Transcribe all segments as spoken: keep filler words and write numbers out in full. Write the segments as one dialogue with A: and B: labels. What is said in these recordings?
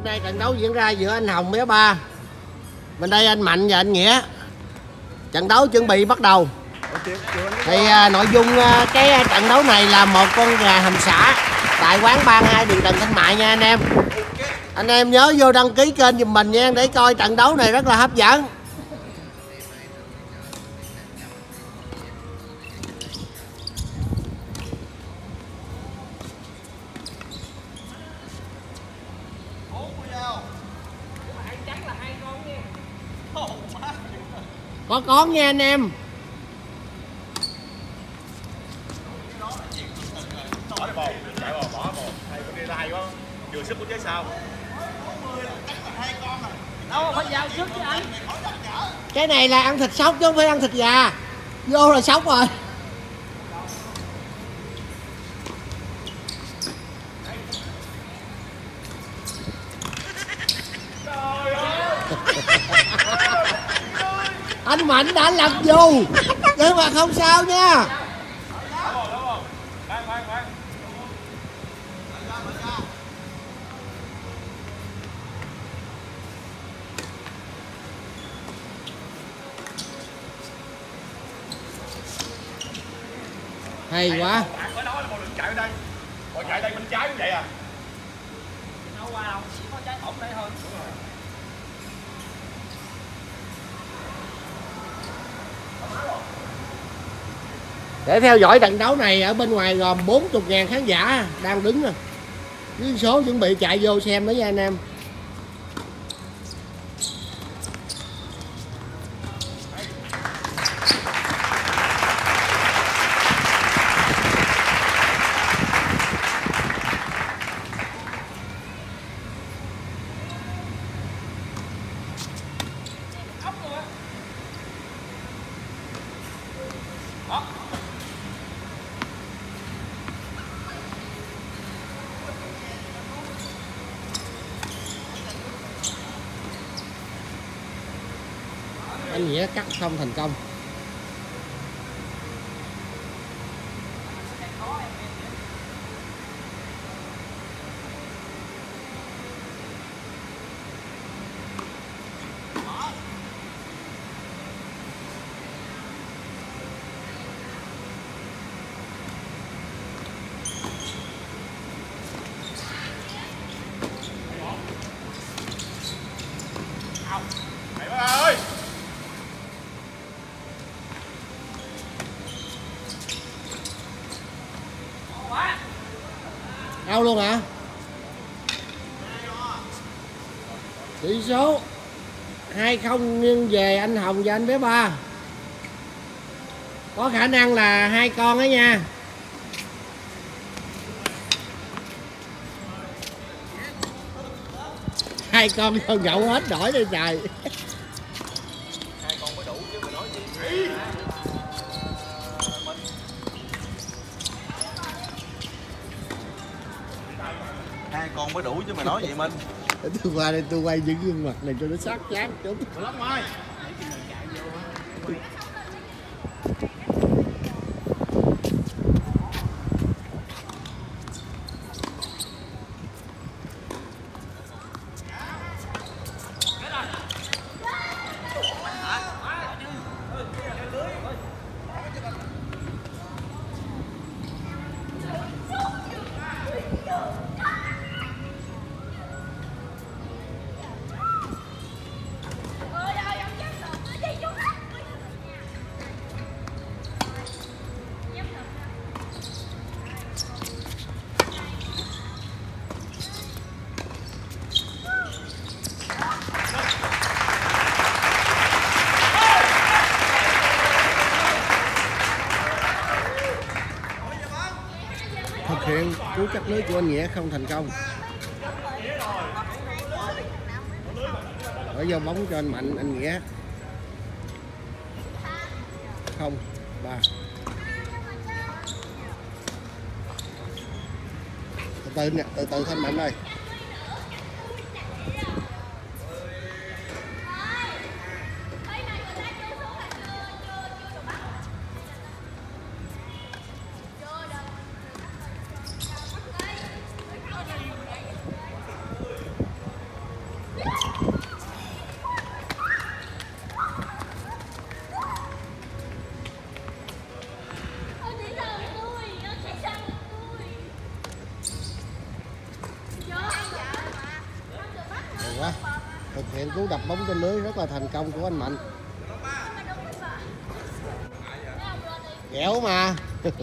A: Hôm nay trận đấu diễn ra giữa anh Hồng với Ba. Bên đây anh Mạnh và anh Nghĩa. Trận đấu chuẩn bị bắt đầu. Thì à, nội dung à, cái trận đấu này là một con gà hầm xả tại quán ba hai đường Trần Thanh Mại nha anh em. Anh em nhớ vô đăng ký kênh giùm mình nha để coi trận đấu này rất là hấp dẫn. Có con nha anh em.
B: Vừa sức của trái sao.
C: Đâu phải giao sức chứ anh.
A: Cái này là ăn thịt sóc chứ không phải ăn thịt gà. Vô là sóc rồi. Anh Mạnh đã lật dù nhưng mà không sao nha. Hay quá.
B: Bạn mới nói là một đường chạy ở đây. Còn chạy đây bên trái cũng vậy à.
C: Đâu qua đâu, chỉ có trái ổn đây thôi.
A: Để theo dõi trận đấu này ở bên ngoài gồm bốn mươi ngàn khán giả đang đứng nè. Với số chuẩn bị chạy vô xem đó nha anh em. Anh Nghĩa cắt không thành công.
B: Mày ơi.
A: Đâu luôn hả? Tỷ số hai không nghiêng về anh Hồng và anh bé Ba. Có khả năng là hai con đó nha. Hai con con nhậu hết nổi đây trời.
B: Hai con mới đủ chứ mà nói gì. Hai con mới đủ chứ mà nói vậy Minh.
A: Để tôi qua đây tôi quay những gương mặt này cho nó sát chán chút.
B: Lắm ơi.
A: Thực hiện cú cắt lưới của anh Nghĩa không thành công. Ở vô bóng cho anh Mạnh, anh Nghĩa. Không, ba. Từ từ nè, từ từ thanh Mạnh ơi. cú đập bóng trên lưới rất là thành công của anh Mạnh. Dẻo mà.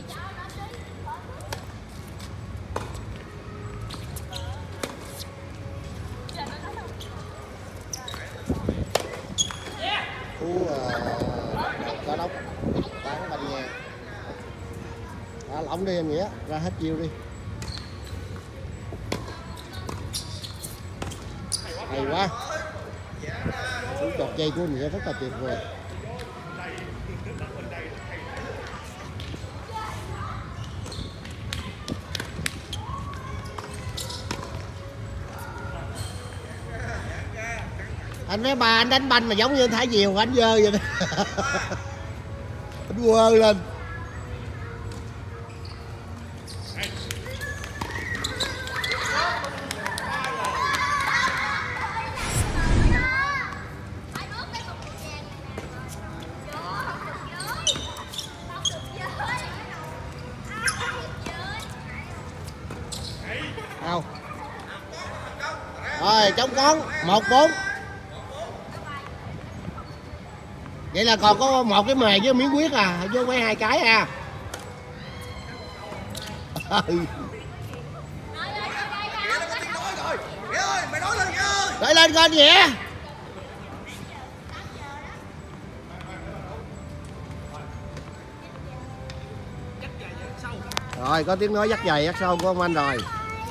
A: Cú cá lóc bán banh nha. Thả lỏng đi em Nghĩa, ra hết chiêu đi. Hay quá. Cú chọt dây của Nghĩa rất là tuyệt vời. Anh mấy bà anh đánh banh mà giống như anh thả diều anh dơ vậy đó. Anh quơ lên. Đâu rồi trống con một bốn. Vậy là còn có một cái mề với miếng huyết à, chứ không phải hai cái à. Đợi lên coi Nghĩa. Rồi có tiếng nói dắt dày dắt sâu của ông anh rồi.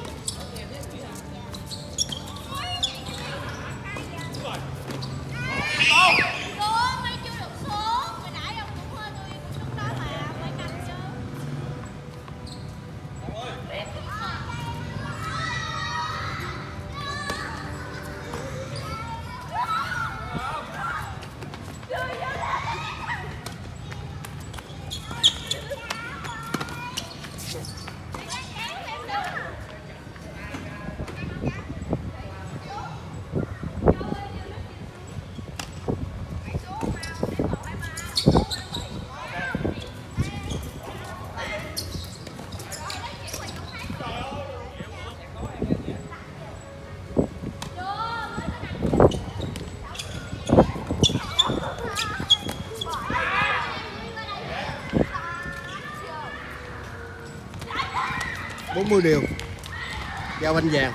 A: bốn mươi điều giao banh vàng.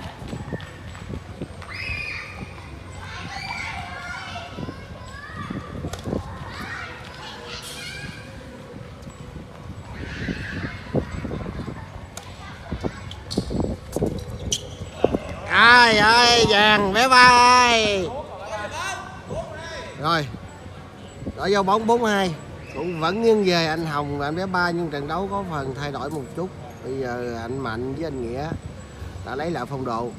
A: Ai ơi vàng bé ba ơi. Rồi đổi vô bóng bốn hai. Cũng vẫn nghiêng về anh Hồng và anh bé Ba, nhưng trận đấu có phần thay đổi một chút. Bây giờ anh Mạnh với anh Nghĩa đã lấy lại phong độ.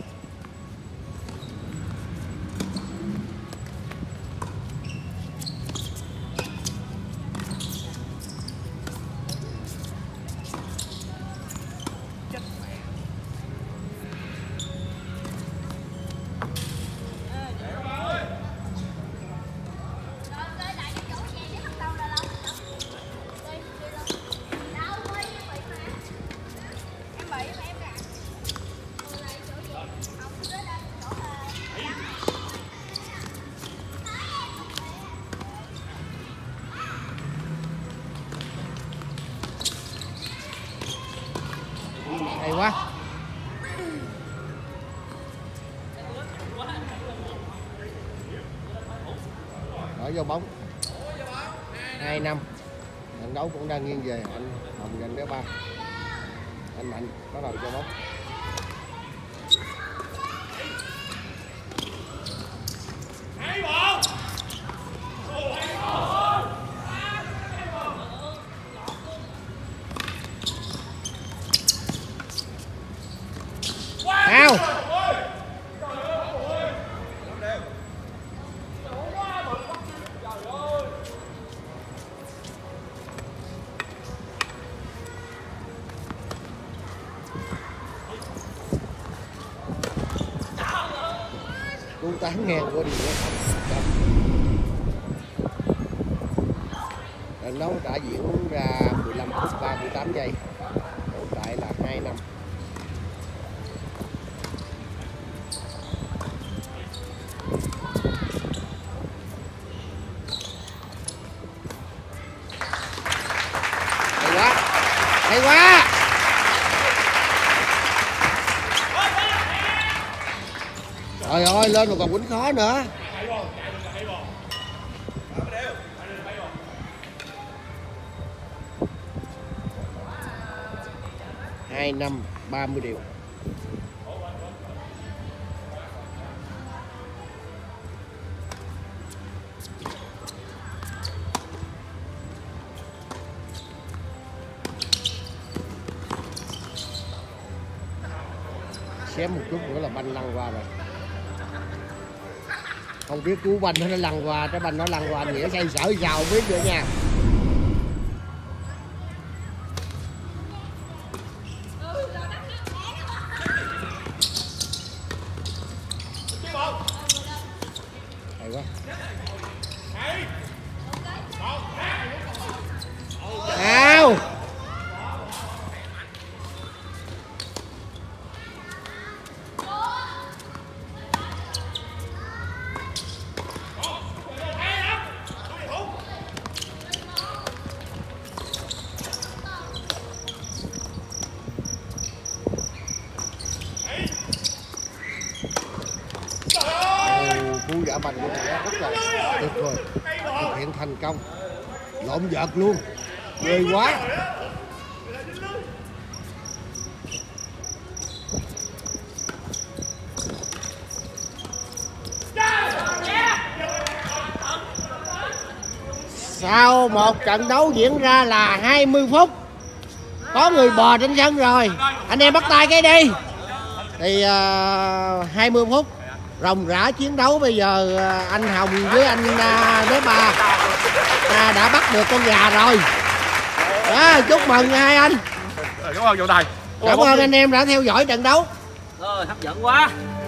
A: Hay quá. Đổi vô bóng hai năm. Trận đấu cũng đang nghiêng về anh Hồng và anh bé Ba. Anh Mạnh bắt đầu cho bóng. Ao. Cú tán ngang của Đình Nguyễn. Trận đấu đã diễn ra mười lăm phút ba mươi tám giây. Hiện tại là hai năm. Hay quá. Trời ơi, lên mà còn quýnh khó nữa. Hai năm ba mươi điều. Xém một chút nữa là banh lăn qua rồi. Không biết cú banh nó lăn qua, cái banh nó lăn qua nghĩa xây sở sao không biết nữa nha. Hay quá. Ao. Cú giả banh của trẻ rất là tuyệt vời, thực hiện thành công, lộn vợt luôn, ghê quá. Sau một trận đấu diễn ra là hai mươi phút, có người bò trên sân rồi, anh em bắt tay cái đi. Thì uh, hai mươi phút ròng rã chiến đấu, bây giờ anh Hồng với anh uh, Bé Ba uh, đã bắt được con gà rồi. Đó, chúc mừng hai anh.
B: Cảm ơn trọng tài.
A: Cảm ơn anh em đã theo dõi trận đấu.
C: Ờ, hấp dẫn quá.